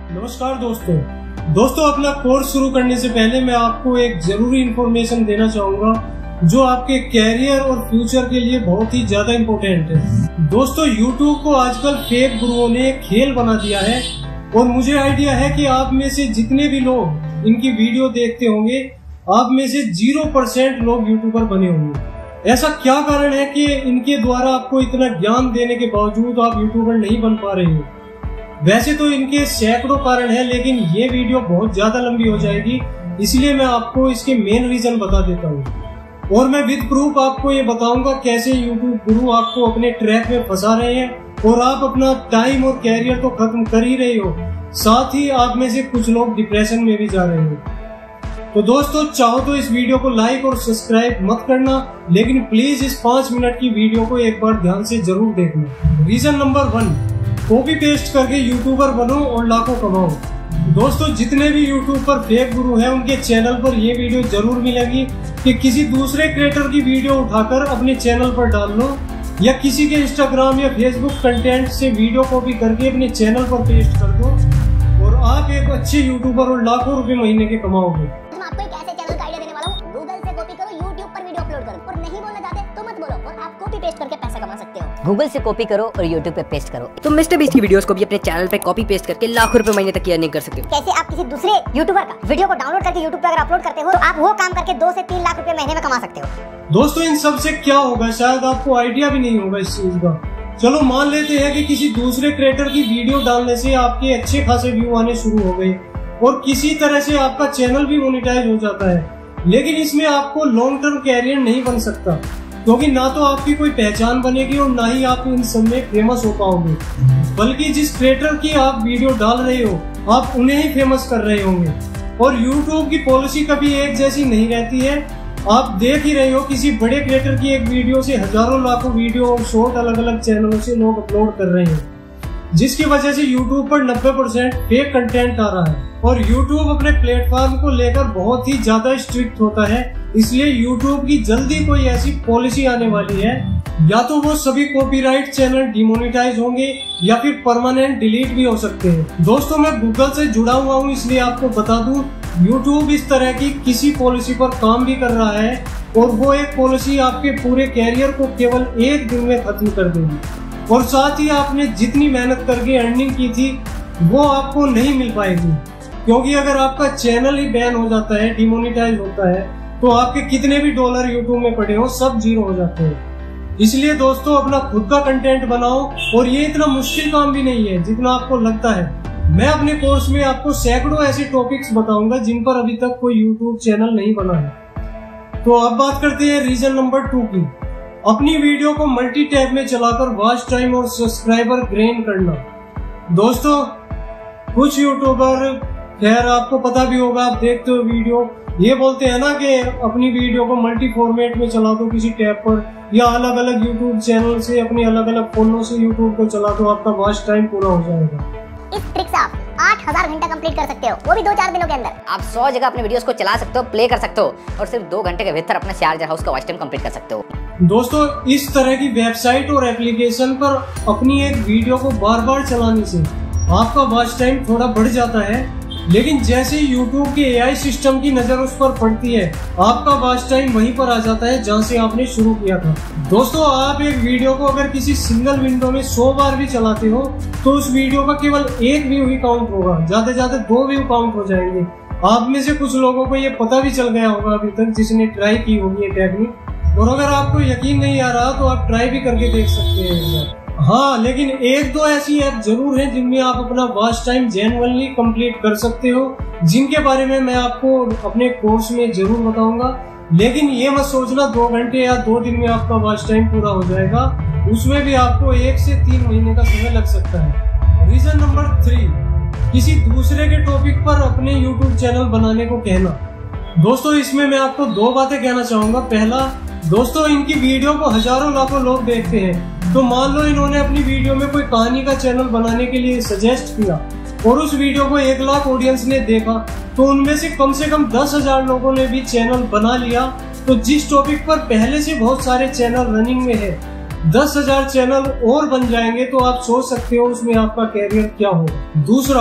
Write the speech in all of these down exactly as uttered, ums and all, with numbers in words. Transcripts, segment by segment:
नमस्कार दोस्तों दोस्तों अपना कोर्स शुरू करने से पहले मैं आपको एक जरूरी इंफॉर्मेशन देना चाहूंगा जो आपके कैरियर और फ्यूचर के लिए बहुत ही ज्यादा इम्पोर्टेंट है। दोस्तों यूट्यूब को आजकल फेक गुरुओं ने एक खेल बना दिया है और मुझे आइडिया है कि आप में से जितने भी लोग इनकी वीडियो देखते होंगे आप में से जीरो परसेंट लोग यूट्यूबर बने होंगे। ऐसा क्या कारण है कि इनके द्वारा आपको इतना ज्ञान देने के बावजूद आप यूट्यूबर नहीं बन पा रहे हो? वैसे तो इनके सैकड़ों कारण है, लेकिन ये वीडियो बहुत ज्यादा लंबी हो जाएगी, इसलिए मैं आपको इसके मेन रीजन बता देता हूँ और मैं विद प्रूफ आपको ये बताऊंगा कैसे यूट्यूब गुरु आपको अपने ट्रैक में फंसा रहे हैं और आप अपना टाइम और कैरियर तो खत्म कर ही रहे हो, साथ ही आप में से कुछ लोग डिप्रेशन में भी जा रहे हो। तो दोस्तों चाहो तो इस वीडियो को लाइक और सब्सक्राइब मत करना, लेकिन प्लीज इस पांच मिनट की वीडियो को एक बार ध्यान से जरूर देखना। Reason number one, copy paste करके यूट्यूबर बनो और लाखों कमाओ। दोस्तों जितने भी यूट्यूब पर फेक गुरु हैं उनके चैनल पर ये वीडियो जरूर मिलेगी कि किसी दूसरे क्रिएटर की वीडियो उठाकर अपने चैनल पर डाल लो या किसी के इंस्टाग्राम या फेसबुक कंटेंट से वीडियो कॉपी करके अपने चैनल पर पेस्ट कर दो और आप एक अच्छे यूट्यूबर और लाखों रुपए महीने के कमाओगे। मैं आपको एक ऐसे चैनल का आइडिया देने वाला हूँ, गूगल से कॉपी करो, यूट्यूब पर वीडियो अपलोड करो और नहीं बोलना चाहते तो मत बोलो और आप कॉपी पेस्ट करके पैसा कमा सकते हो। गूगल से कॉपी करो और यूट्यूब पे पेस्ट करो। तुम मिस्टर बीस्ट की वीडियोस को भी अपने चैनल पे कॉपी पेस्ट करके लाखों रुपए महीने तक की अर्निंग कर सकते हो। कैसे आप किसी दूसरे यूट्यूबर का वीडियो को डाउनलोड करके यूट्यूब पे अगर अपलोड करते हो तो आप वो काम करके दो से तीन लाख रुपए महीने में कमा सकते हो। दोस्तों इन सब से क्या होगा शायद आपको आइडिया भी नहीं होगा इस चीज का। चलो मान लेते हैं कि किसी दूसरे क्रिएटर की वीडियो डालने से आपके अच्छे खासे व्यू आने शुरू हो गए और किसी तरह से आपका चैनल भी मोनेटाइज हो जाता है, लेकिन इसमें आपको लॉन्ग टर्म कैरियर नहीं बन सकता क्योंकि ना तो आपकी कोई पहचान बनेगी और ना ही आप इन सब में फेमस हो पाओगे, बल्कि जिस क्रिएटर की आप वीडियो डाल रहे हो आप उन्हें ही फेमस कर रहे होंगे। और यूट्यूब की पॉलिसी कभी एक जैसी नहीं रहती है। आप देख ही रहे हो किसी बड़े क्रिएटर की एक वीडियो से हजारों लाखों वीडियो और शॉर्ट अलग अलग चैनलों से लोग अपलोड कर रहे हैं, जिसकी वजह से यूट्यूब पर नब्बे परसेंट फेक कंटेंट आ रहा है। और यूट्यूब अपने प्लेटफॉर्म को लेकर बहुत ही ज्यादा स्ट्रिक्ट होता है, इसलिए यूट्यूब की जल्दी कोई ऐसी पॉलिसी आने वाली है, या तो वो सभी कॉपीराइट चैनल डिमोनेटाइज होंगे या फिर परमानेंट डिलीट भी हो सकते हैं। दोस्तों मैं गूगल से जुड़ा हुआ हूँ इसलिए आपको बता दूं यूट्यूब इस तरह की किसी पॉलिसी पर काम भी कर रहा है और वो एक पॉलिसी आपके पूरे कैरियर को केवल एक दिन में खत्म कर देगी और साथ ही आपने जितनी मेहनत करके अर्निंग की थी वो आपको नहीं मिल पाएगी, क्योंकि अगर आपका चैनल ही बैन हो जाता है, डिमोनेटाइज होता है, तो आपके कितने भी डॉलर यूट्यूब में पड़े हो सब जीरो हो जाते हैं। इसलिए दोस्तों अपना खुद का कंटेंट बनाओ और ये इतना मुश्किल काम भी नहीं है जितना आपको लगता है। मैं अपने कोर्स में आपको सैकड़ों ऐसे टॉपिक्स बताऊंगा जिन पर अभी तक कोई यूट्यूब चैनल नहीं बना है। तो अब बात करते हैं रीजन नंबर टू की, अपनी वीडियो को मल्टी टैब में चलाकर वॉच टाइम और सब्सक्राइबर गेन करना। दोस्तों कुछ यूट्यूबर, खैर आपको पता भी होगा, आप देखते हो वीडियो, ये बोलते हैं ना कि अपनी वीडियो को मल्टी फॉर्मेट में चला दो किसी टैब पर या अलग अलग यूट्यूब चैनल से अपने अलग अलग फोनों से यूट्यूब को चला दो, आपका वॉच टाइम पूरा हो जाएगा। इस ट्रिक से आप आठ हजार घंटा कंप्लीट कर सकते हो, वो भी दो चार दिनों के अंदर। आप सौ जगह अपने वीडियोस को चला सकते हो, प्ले कर सकते हो और सिर्फ दो घंटे के भीतर अपना चार्जर हाउस का वॉच टाइम कंप्लीट कर सकते हो। दोस्तों इस तरह की वेबसाइट और एप्लीकेशन पर अपनी एक वीडियो को बार बार चलाने से आपका वॉच टाइम थोड़ा बढ़ जाता है, लेकिन जैसे ही यूट्यूब के एआई सिस्टम की नजर उस पर पड़ती है आपका वॉच टाइम वहीं पर आ जाता है जहां से आपने शुरू किया था। दोस्तों आप एक वीडियो को अगर किसी सिंगल विंडो में सौ बार भी चलाते हो तो उस वीडियो का केवल एक व्यू ही काउंट होगा, ज्यादा ज्यादा दो व्यू काउंट हो जाएंगे। आप में से कुछ लोगों को ये पता भी चल गया होगा अभी तक जिसने ट्राई की होगी ये टेक्निक, और अगर आपको यकीन नहीं आ रहा तो आप ट्राई भी करके देख सकते हैं। हाँ, लेकिन एक दो ऐसी ऐप जरूर हैं जिनमें आप अपना वॉच टाइम जेन्युइनली कंप्लीट कर सकते हो, जिनके बारे में मैं आपको अपने कोर्स में जरूर बताऊंगा। लेकिन ये मत सोचना दो घंटे या दो दिन में आपका वॉच टाइम पूरा हो जाएगा, उसमें भी आपको एक से तीन महीने का समय लग सकता है। रीजन नंबर थ्री, किसी दूसरे के टॉपिक पर अपने यूट्यूब चैनल बनाने को कहना। दोस्तों इसमें मैं आपको दो बातें कहना चाहूंगा। पहला, दोस्तों इनकी वीडियो को हजारों लाखों लोग देखते हैं, तो मान लो इन्होंने अपनी वीडियो में कोई कहानी का चैनल बनाने के लिए सजेस्ट किया और उस वीडियो को एक लाख ऑडियंस ने देखा, तो उनमें से कम से कम दस हजार लोगों ने भी चैनल बना लिया। तो जिस टॉपिक पर पहले से बहुत सारे चैनल रनिंग में है, दस हजार चैनल और बन जाएंगे, तो आप सोच सकते हो उसमें आपका कैरियर क्या होगा। दूसरा,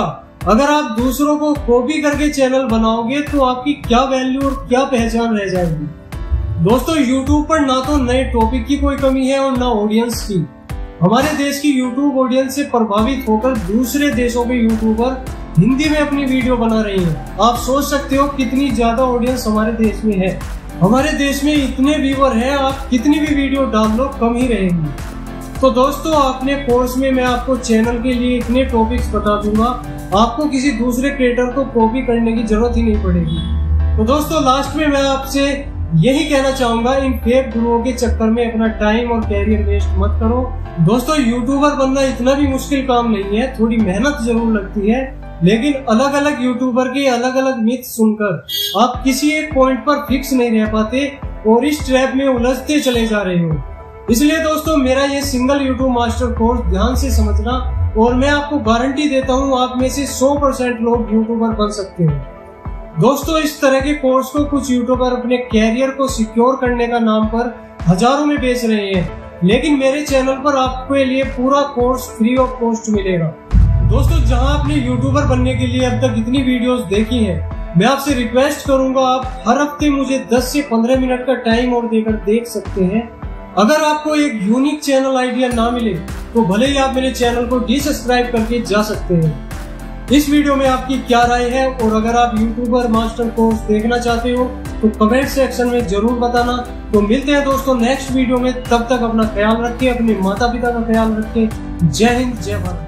अगर आप दूसरों को कॉपी करके चैनल बनाओगे तो आपकी क्या वैल्यू और क्या पहचान रह जाएगी। दोस्तों यूट्यूब पर ना तो नए टॉपिक की कोई कमी है और ना ऑडियंस की। हमारे देश की यूट्यूब ऑडियंस से प्रभावित होकर दूसरे देशों के यूट्यूबर हिंदी में अपनी वीडियो बना रही हैं। आप सोच सकते हो कितनी ज्यादा ऑडियंस हमारे देश में है। हमारे देश में इतने व्यूअर हैं, आप कितनी भी वीडियो डाल लो कम ही रहेंगी। तो दोस्तों अपने कोर्स में मैं आपको चैनल के लिए इतने टॉपिक्स बता दूंगा, आपको किसी दूसरे क्रिएटर को कॉपी करने की जरूरत ही नहीं पड़ेगी। तो दोस्तों लास्ट में मैं आपसे यही कहना चाहूंगा, इन फेक गुरुओं के चक्कर में अपना टाइम और कैरियर वेस्ट मत करो। दोस्तों यूट्यूबर बनना इतना भी मुश्किल काम नहीं है, थोड़ी मेहनत जरूर लगती है, लेकिन अलग अलग यूट्यूबर के अलग अलग मिथ सुनकर आप किसी एक पॉइंट पर फिक्स नहीं रह पाते और इस ट्रैप में उलझते चले जा रहे हो। इसलिए दोस्तों मेरा ये सिंगल यूट्यूब मास्टर कोर्स ध्यान से समझना और मैं आपको गारंटी देता हूँ आप में से सौ परसेंट लोग यूट्यूबर बन सकते हो। दोस्तों इस तरह के कोर्स को कुछ यूट्यूबर अपने कैरियर को सिक्योर करने का नाम पर हजारों में बेच रहे हैं, लेकिन मेरे चैनल पर आपके लिए पूरा कोर्स फ्री ऑफ कॉस्ट मिलेगा। दोस्तों जहां आपने यूट्यूबर बनने के लिए अब तक इतनी वीडियोस देखी हैं, मैं आपसे रिक्वेस्ट करूंगा आप हर हफ्ते मुझे दस से पंद्रह मिनट का टाइम और देकर देख सकते हैं। अगर आपको एक यूनिक चैनल आइडिया ना मिले तो भले ही आप मेरे चैनल को डिसब्सक्राइब करके जा सकते हैं। इस वीडियो में आपकी क्या राय है और अगर आप यूट्यूबर मास्टर कोर्स देखना चाहते हो तो कमेंट सेक्शन में जरूर बताना। तो मिलते हैं दोस्तों नेक्स्ट वीडियो में, तब तक अपना ख्याल रखें, अपने माता पिता का ख्याल रखें। जय हिंद जय भारत।